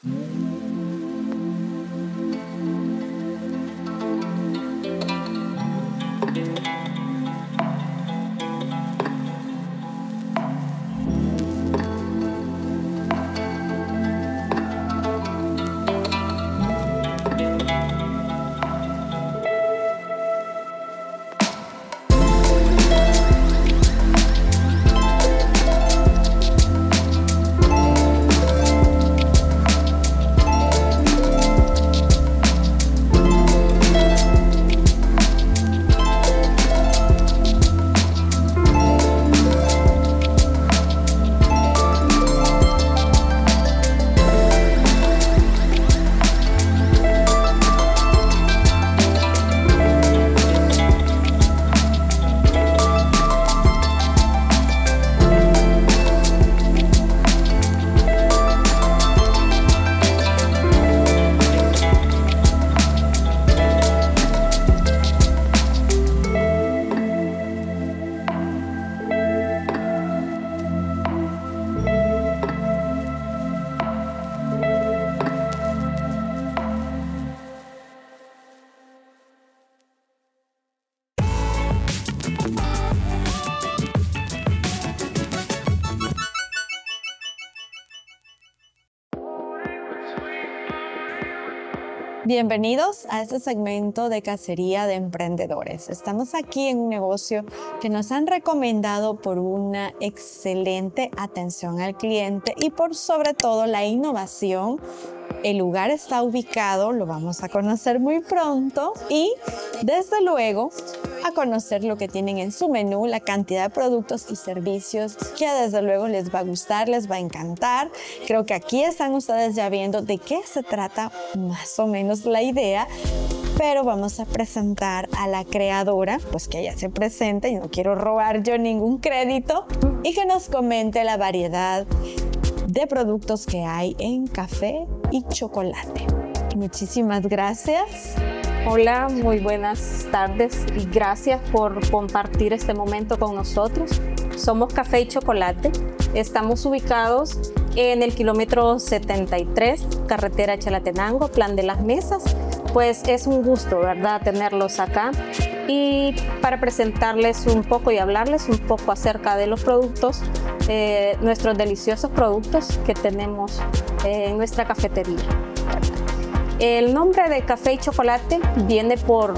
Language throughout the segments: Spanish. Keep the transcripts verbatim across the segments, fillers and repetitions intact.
Bienvenidos a este segmento de Cacería de Emprendedores. Estamos aquí en un negocio que nos han recomendado por una excelente atención al cliente y por sobre todo la innovación. El lugar está ubicado, lo vamos a conocer muy pronto y desde luego a conocer lo que tienen en su menú, la cantidad de productos y servicios que desde luego les va a gustar, les va a encantar. Creo que aquí están ustedes ya viendo de qué se trata más o menos la idea, pero vamos a presentar a la creadora, pues que ella se presente y no quiero robar yo ningún crédito y que nos comente la variedad de productos que hay en café y chocolate. Muchísimas gracias. Hola, muy buenas tardes y gracias por compartir este momento con nosotros. Somos Café y Chocolate. Estamos ubicados en el kilómetro setenta y tres, carretera Chalatenango, Plan de las Mesas. Pues es un gusto, ¿verdad?, tenerlos acá y para presentarles un poco y hablarles un poco acerca de los productos, eh, nuestros deliciosos productos que tenemos eh, en nuestra cafetería. El nombre de Café y Chocolate viene por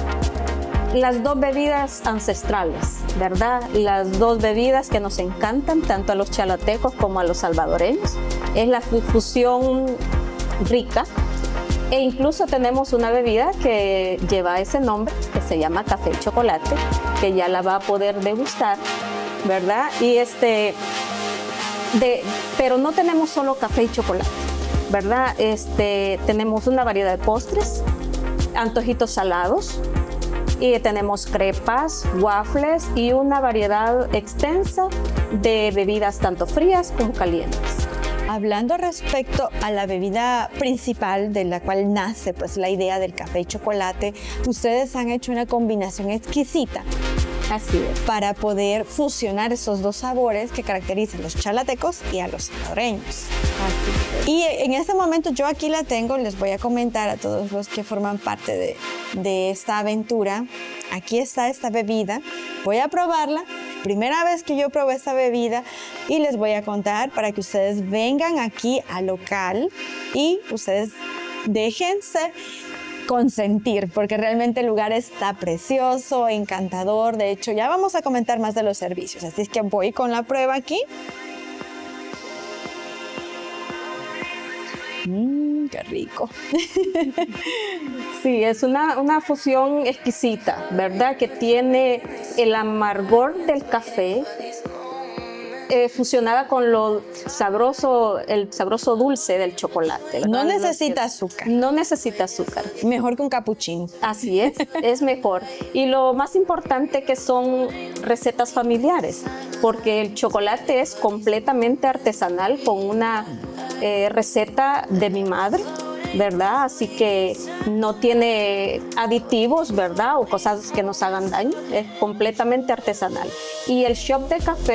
las dos bebidas ancestrales, ¿verdad? Las dos bebidas que nos encantan tanto a los chalatecos como a los salvadoreños. Es la fusión rica. E incluso tenemos una bebida que lleva ese nombre, que se llama Café y Chocolate, que ya la va a poder degustar, ¿verdad? Y este, de, pero no tenemos solo café y chocolate, ¿verdad? Este, tenemos una variedad de postres, antojitos salados, y tenemos crepas, waffles y una variedad extensa de bebidas tanto frías como calientes. Hablando respecto a la bebida principal de la cual nace pues la idea del café y chocolate, ustedes han hecho una combinación exquisita. Así es. Para poder fusionar esos dos sabores que caracterizan a los chalatecos y a los salvadoreños. Así es. Y en este momento yo aquí la tengo, les voy a comentar a todos los que forman parte de, de esta aventura. Aquí está esta bebida, voy a probarla. Primera vez que yo probé esta bebida y les voy a contar para que ustedes vengan aquí al local y ustedes déjense consentir, porque realmente el lugar está precioso, encantador. De hecho, ya vamos a comentar más de los servicios, así es que voy con la prueba aquí. Mmm, qué rico. Sí, es una, una fusión exquisita, ¿verdad? Que tiene el amargor del café eh, fusionada con lo sabroso, el sabroso dulce del chocolate, ¿verdad? No necesita azúcar. No necesita azúcar. Mejor que un cappuccino. Así es, es mejor. Y lo más importante que son recetas familiares, porque el chocolate es completamente artesanal con una eh, receta de mi madre, ¿verdad? Así que no tiene aditivos, ¿verdad? O cosas que nos hagan daño. Es completamente artesanal. Y el shop de café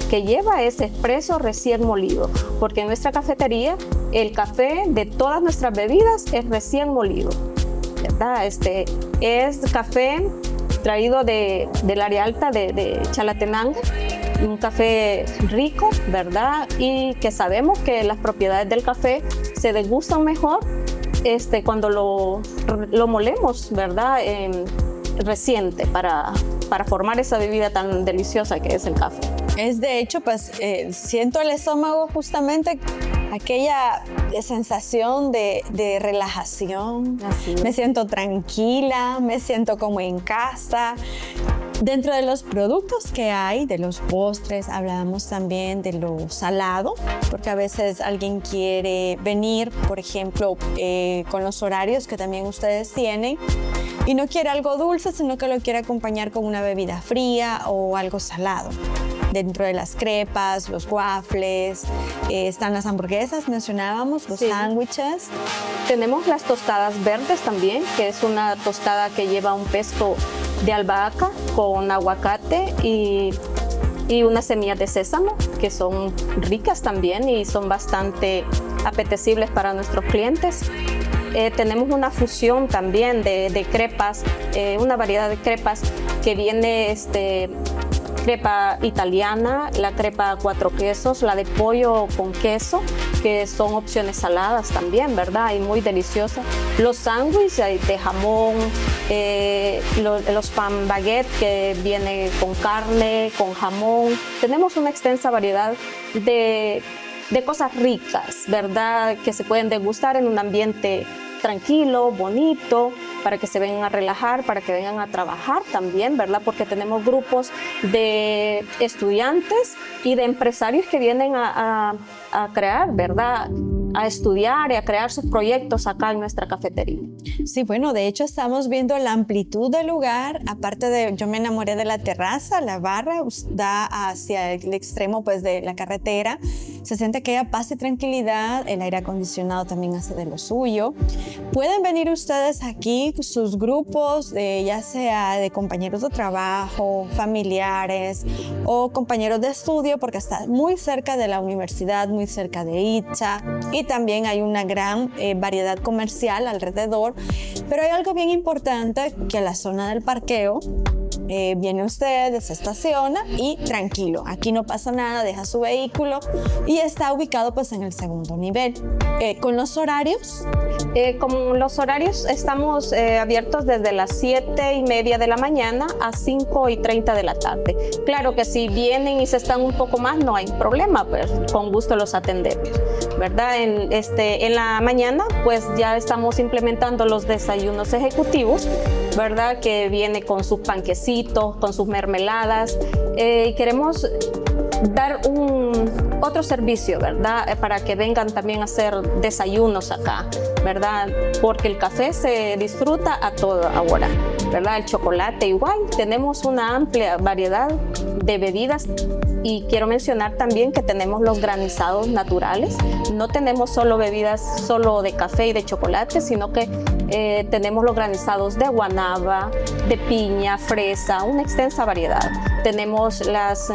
que lleva es espresso recién molido, porque en nuestra cafetería el café de todas nuestras bebidas es recién molido, ¿verdad? Este es café traído de, del área alta de, de Chalatenango, un café rico, ¿verdad? Y que sabemos que las propiedades del café se degustan mejor este, cuando lo, lo molemos, ¿verdad? Eh, reciente para, para formar esa bebida tan deliciosa que es el café. Es de hecho, pues eh, siento el estómago justamente aquella sensación de, de relajación. Así es. Me siento tranquila, me siento como en casa. Dentro de los productos que hay, de los postres, hablamos también de lo salado, porque a veces alguien quiere venir, por ejemplo, eh, con los horarios que también ustedes tienen, y no quiere algo dulce, sino que lo quiere acompañar con una bebida fría o algo salado. Dentro de las crepas, los waffles, eh, están las hamburguesas, mencionábamos, los sí. sándwiches. Tenemos las tostadas verdes también, que es una tostada que lleva un pesto de albahaca con aguacate y, y unas semillas de sésamo, que son ricas también y son bastante apetecibles para nuestros clientes. Eh, tenemos una fusión también de, de crepas, eh, una variedad de crepas que viene este, crepa italiana, la crepa cuatro quesos, la de pollo con queso, que son opciones saladas también, ¿verdad? Y muy deliciosas. Los sándwiches de jamón, eh, los, los pan baguette que viene con carne, con jamón. Tenemos una extensa variedad de, de cosas ricas, ¿verdad? Que se pueden degustar en un ambiente tranquilo, bonito, para que se vengan a relajar, para que vengan a trabajar también, ¿verdad? Porque tenemos grupos de estudiantes y de empresarios que vienen a, a, a crear, ¿verdad? A estudiar y a crear sus proyectos acá en nuestra cafetería. Sí, bueno, de hecho estamos viendo la amplitud del lugar, aparte de, yo me enamoré de la terraza, la barra da hacia el extremo pues de la carretera, se siente que haya paz y tranquilidad, el aire acondicionado también hace de lo suyo. Pueden venir ustedes aquí, sus grupos, de, ya sea de compañeros de trabajo, familiares o compañeros de estudio, porque está muy cerca de la universidad, muy cerca de Itza, y también hay una gran eh, variedad comercial alrededor, pero hay algo bien importante, que la zona del parqueo, eh, viene usted, se estaciona y tranquilo, aquí no pasa nada, deja su vehículo y está ubicado pues en el segundo nivel. Eh, con los horarios, Eh, con los horarios estamos eh, abiertos desde las siete y media de la mañana a cinco y treinta de la tarde. Claro que si vienen y se están un poco más, no hay problema, pues con gusto los atendemos, ¿verdad? En, este, en la mañana pues ya estamos implementando los desayunos ejecutivos, ¿verdad? Que viene con sus panquecitos, con sus mermeladas. Eh, queremos dar un otro servicio, ¿verdad? Para que vengan también a hacer desayunos acá, ¿verdad? Porque el café se disfruta a toda hora, ¿verdad? El chocolate igual. Tenemos una amplia variedad de bebidas y quiero mencionar también que tenemos los granizados naturales. No tenemos solo bebidas solo de café y de chocolate, sino que eh, tenemos los granizados de guanábana, de piña, fresa, una extensa variedad. Tenemos las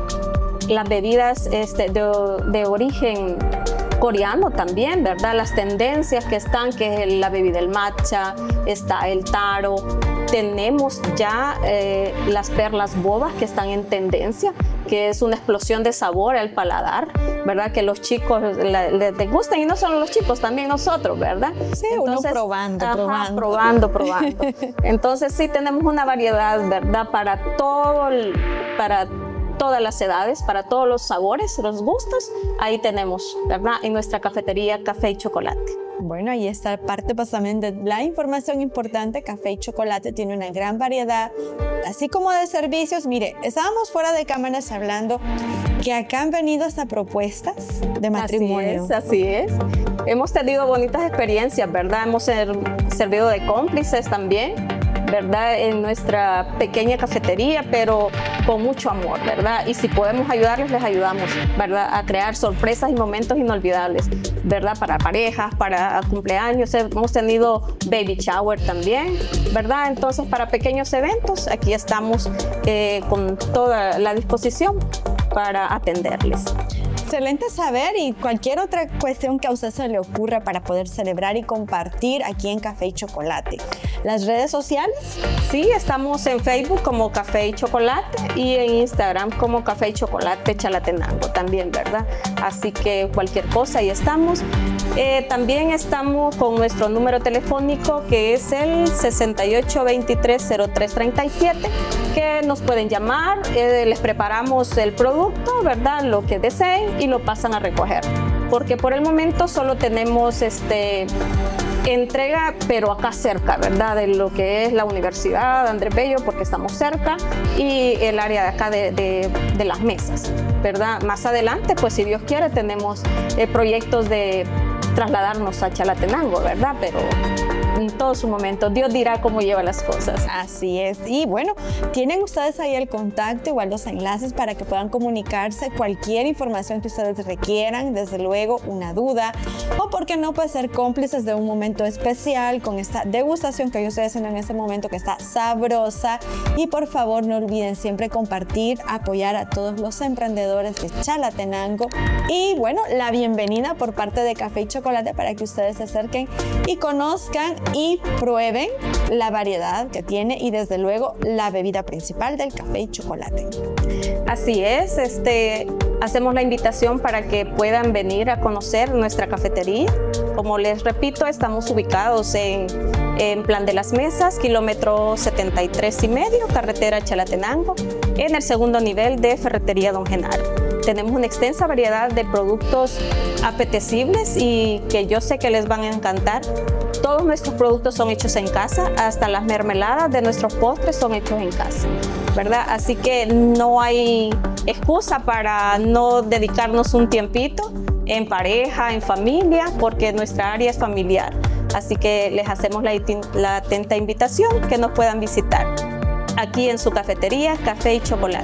las bebidas este, de, de origen coreano también, ¿verdad? Las tendencias que están, que es la bebida del matcha, está el taro. Tenemos ya eh, las perlas bobas que están en tendencia, que es una explosión de sabor al paladar, ¿verdad? Que los chicos les gustan, y no solo los chicos, también nosotros, ¿verdad? Sí, Entonces, uno probando, ajá, probando. probando, probando. Entonces sí tenemos una variedad, ¿verdad? Para todo, el, para todas las edades, para todos los sabores, los gustos, ahí tenemos, ¿verdad? En nuestra cafetería Café y Chocolate. Bueno, ahí está parte pues, también de la información importante. Café y Chocolate tiene una gran variedad, así como de servicios. Mire, estábamos fuera de cámaras hablando que acá han venido hasta propuestas de matrimonio. Así es, así es. Hemos tenido bonitas experiencias, ¿verdad? Hemos ser, servido de cómplices también, ¿verdad? En nuestra pequeña cafetería, pero con mucho amor, ¿verdad? Y si podemos ayudarles, les ayudamos, ¿verdad? A crear sorpresas y momentos inolvidables, ¿verdad? Para parejas, para cumpleaños, hemos tenido baby shower también, ¿verdad? Entonces, para pequeños eventos, aquí estamos eh, con toda la disposición para atenderles. Excelente saber, y cualquier otra cuestión que a usted se le ocurra para poder celebrar y compartir aquí en Café y Chocolate. ¿Las redes sociales? Sí, estamos en Facebook como Café y Chocolate y en Instagram como Café y Chocolate Chalatenango también, ¿verdad? Así que cualquier cosa, ahí estamos. Eh, también estamos con nuestro número telefónico, que es el sesenta y ocho veintitrés cero tres treinta y siete, que nos pueden llamar, eh, les preparamos el producto, ¿verdad? Lo que deseen, y lo pasan a recoger, porque por el momento solo tenemos este entrega, pero acá cerca, ¿verdad? De lo que es la Universidad Andrés Bello, porque estamos cerca, y el área de acá de, de, de las mesas, ¿verdad? Más adelante, pues si Dios quiere, tenemos eh, proyectos de trasladarnos a Chalatenango, ¿verdad? Pero en todo su momento, Dios dirá cómo lleva las cosas. Así es. Y bueno, tienen ustedes ahí el contacto, igual los enlaces para que puedan comunicarse cualquier información que ustedes requieran, desde luego una duda, o por qué no, pues ser cómplices de un momento especial con esta degustación que yo estoy haciendo en este momento, que está sabrosa. Y por favor, no olviden siempre compartir, apoyar a todos los emprendedores de Chalatenango, y bueno, la bienvenida por parte de Café y Chocolate para que ustedes se acerquen y conozcan y prueben la variedad que tiene, y desde luego la bebida principal del Café y Chocolate. Así es, este, hacemos la invitación para que puedan venir a conocer nuestra cafetería. Como les repito, estamos ubicados en, en Plan de las Mesas, kilómetro setenta y tres y medio, carretera Chalatenango, en el segundo nivel de Ferretería Don Genaro. Tenemos una extensa variedad de productos apetecibles y que yo sé que les van a encantar. Todos nuestros productos son hechos en casa, hasta las mermeladas de nuestros postres son hechos en casa, ¿verdad? Así que no hay excusa para no dedicarnos un tiempito en pareja, en familia, porque nuestra área es familiar. Así que les hacemos la, la atenta invitación que nos puedan visitar aquí en su cafetería Café y Chocolate.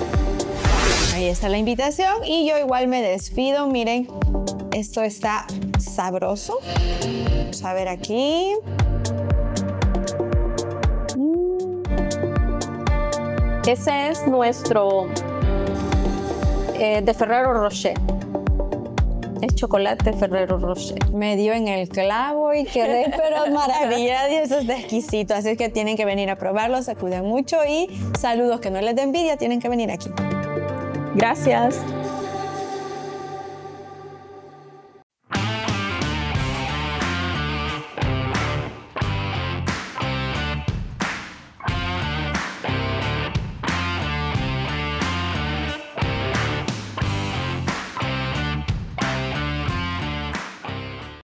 Ahí está la invitación, y yo igual me despido. Miren, esto está sabroso. Vamos a ver aquí. Mm. Ese es nuestro eh, de Ferrero Rocher. Es chocolate Ferrero Rocher. Me dio en el clavo y quedé pero maravillada, y eso es de exquisito. Así es que tienen que venir a probarlo, se cuidan mucho, y saludos, que no les dé envidia, tienen que venir aquí. Gracias.